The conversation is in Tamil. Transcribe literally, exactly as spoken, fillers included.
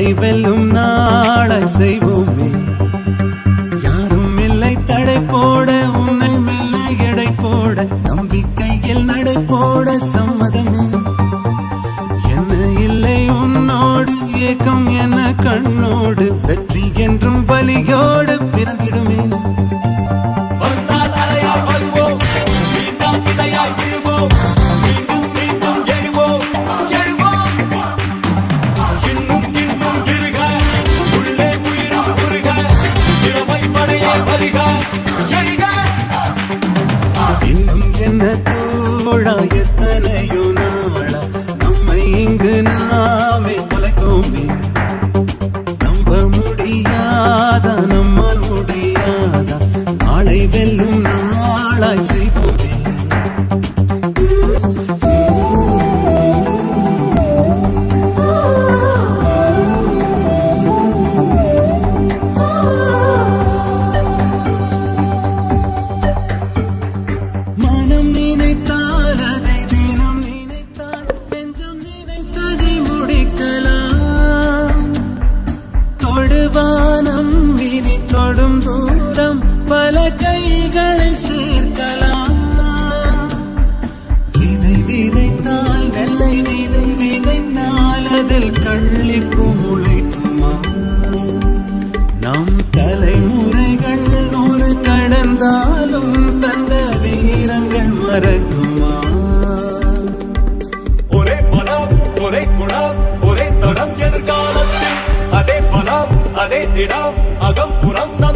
வெல்லும் நாளாய் செய்வோமே. யாரும் இல்லை தடை போட, உன்னை மெல்ல எடை போட, நம்பிக்கையில் நடை போட சம்மதமே. என்ன இல்லை உன்னோடு ஏக்கம் என கண்ணோடு, வெற்றி என்றும் வலியோடு பிறந்திடுமே. இன்னும் என்ன தோழா, எத்தனையோ நாளா நம்மை இங்கு நாமே தொலைத்தோமே. நம்ப முடியாதா, நம்மால் முடியாதா, நாளை வெல்லும் நாளாய் செய்வோமே. மனம் நினைத்தால் அதை தினம் நினைத்தால், நெஞ்சம் நினைத்ததை முடிக்கலாம். தொடுவானம் இனி தொடும் தூரம், பல கைகளை சேர்க்கலாம். விதை விதைத்தால் நெல்லை விதை விதைத்தால், அதில் கள்ளிப்பு முளைக்குமா? நம் தலைமுறைகள் நூறு கடந்தாலும் தந்த வீரங்கள் மறக்குமா? ஒரே மனம் ஒரே குணம் ஒரே தடம், எதிர்காலத்தில் அதே பலம் அதே திடம், அகம் புறம்